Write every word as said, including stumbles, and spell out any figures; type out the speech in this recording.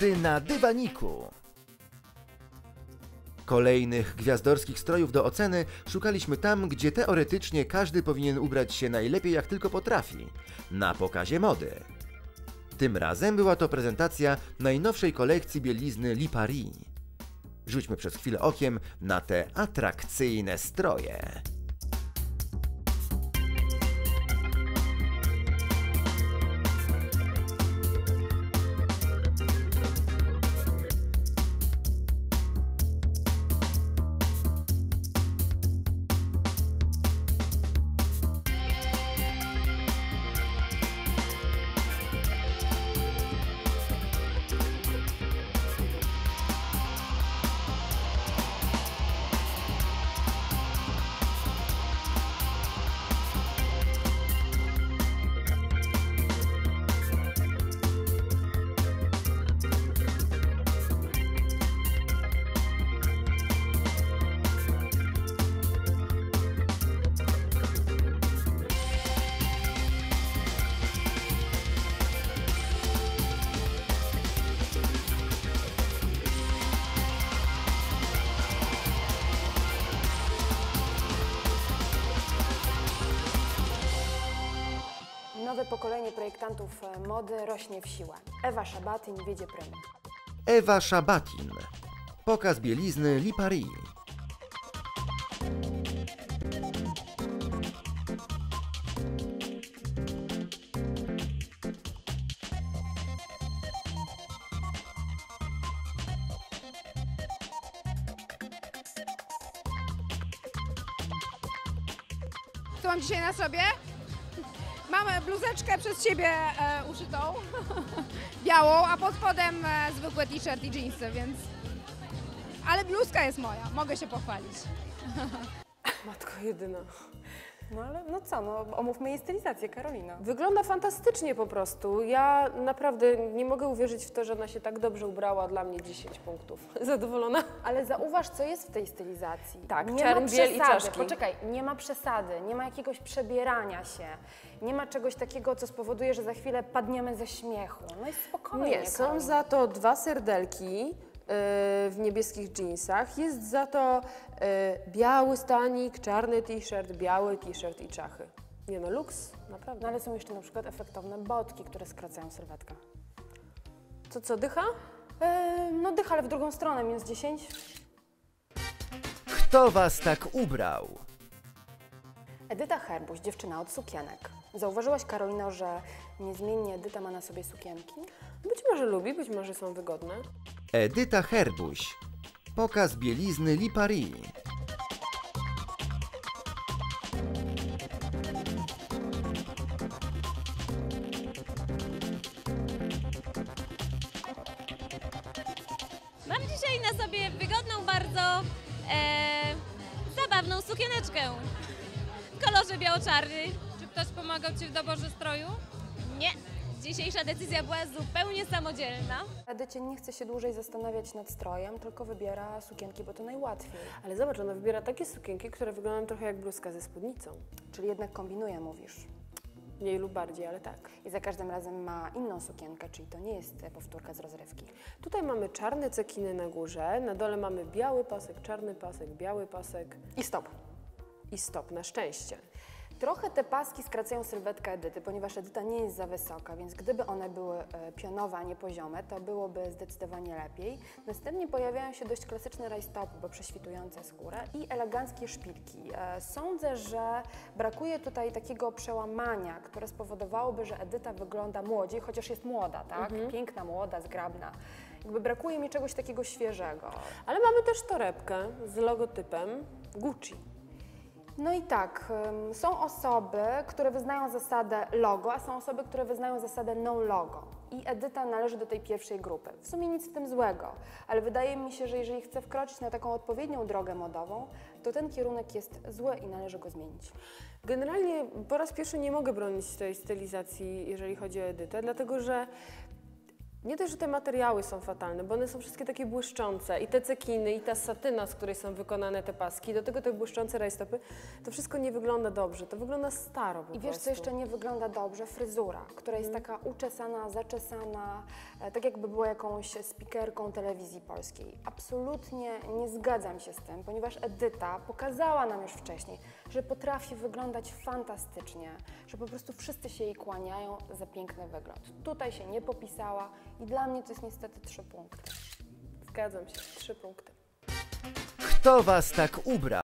Mody na dywaniku. Kolejnych gwiazdorskich strojów do oceny szukaliśmy tam, gdzie teoretycznie każdy powinien ubrać się najlepiej jak tylko potrafi – na pokazie mody. Tym razem była to prezentacja najnowszej kolekcji bielizny Lipari. Rzućmy przez chwilę okiem na te atrakcyjne stroje. Nowe pokolenie projektantów mody rośnie w siłę. Ewa Szabatin wiedzie prym. Ewa Szabatin. Pokaz bielizny Lipari. Co mam dzisiaj na sobie? Mamy bluzeczkę przez Ciebie e, uszytą, białą, a pod spodem e, zwykłe t-shirt i dżinsy, więc... Ale bluzka jest moja, mogę się pochwalić. Matko jedyna. No ale no co, no omówmy jej stylizację, Karolina. Wygląda fantastycznie po prostu. Ja naprawdę nie mogę uwierzyć w to, że ona się tak dobrze ubrała. Dla mnie dziesięć punktów. Zadowolona? Ale zauważ, co jest w tej stylizacji. Tak, nie czarn, ma biel i przesady. czaszki. Poczekaj, nie ma przesady, nie ma jakiegoś przebierania się, nie ma czegoś takiego, co spowoduje, że za chwilę padniemy ze śmiechu. No i spokojnie, Nie, są Karolina. za to dwa serdelki w niebieskich dżinsach. Jest za to y, biały stanik, czarny t-shirt, biały t-shirt i czachy. Nie no, luks, naprawdę. No ale są jeszcze na przykład efektowne botki, które skracają sylwetkę. To co, dycha? Yy, no dycha, ale w drugą stronę, minus dziesięć. Kto was tak ubrał? Edyta Herbuś, dziewczyna od sukienek. Zauważyłaś, Karolino, że niezmiennie Edyta ma na sobie sukienki? Być może lubi, być może są wygodne. Edyta Herbuś. Pokaz bielizny Lipari. Mam dzisiaj na sobie wygodną bardzo, e, zabawną sukieneczkę w kolorze biało-czarny. Czy ktoś pomagał Ci w doborze stroju? Nie. Dzisiejsza decyzja była zupełnie samodzielna. Edycie nie chce się dłużej zastanawiać nad strojem, tylko wybiera sukienki, bo to najłatwiej. Ale zobacz, ona wybiera takie sukienki, które wyglądają trochę jak bluzka ze spódnicą. Czyli jednak kombinuje, mówisz. Mniej lub bardziej, ale tak. I za każdym razem ma inną sukienkę, czyli to nie jest powtórka z rozrywki. Tutaj mamy czarne cekiny na górze, na dole mamy biały pasek, czarny pasek, biały pasek I stop. i stop, na szczęście. Trochę te paski skracają sylwetkę Edyty, ponieważ Edyta nie jest za wysoka, więc gdyby one były e, pionowe, a nie poziome, to byłoby zdecydowanie lepiej. Następnie pojawiają się dość klasyczne rajstopy, bo prześwitujące skórę i eleganckie szpilki. E, sądzę, że brakuje tutaj takiego przełamania, które spowodowałoby, że Edyta wygląda młodziej, chociaż jest młoda, tak? Mhm. Piękna, młoda, zgrabna. Jakby brakuje mi czegoś takiego świeżego. Ale mamy też torebkę z logotypem Gucci. No i tak, ym, są osoby, które wyznają zasadę logo, a są osoby, które wyznają zasadę no logo. I Edyta należy do tej pierwszej grupy. W sumie nic w tym złego, ale wydaje mi się, że jeżeli chce wkroczyć na taką odpowiednią drogę modową, to ten kierunek jest zły i należy go zmienić. Generalnie po raz pierwszy nie mogę bronić tej stylizacji, jeżeli chodzi o Edytę, dlatego że Nie dość, że te materiały są fatalne, bo one są wszystkie takie błyszczące i te cekiny, i ta satyna, z której są wykonane te paski, do tego te błyszczące rajstopy, to wszystko nie wygląda dobrze, to wygląda staro po I wiesz, prostu. co jeszcze nie wygląda dobrze? Fryzura, która jest taka uczesana, zaczesana, e, tak jakby była jakąś spikerką telewizji polskiej. Absolutnie nie zgadzam się z tym, ponieważ Edyta pokazała nam już wcześniej, że potrafi wyglądać fantastycznie, że po prostu wszyscy się jej kłaniają za piękny wygląd. Tutaj się nie popisała i dla mnie to jest niestety trzy punkty. Zgadzam się, trzy punkty. Kto was tak ubrał?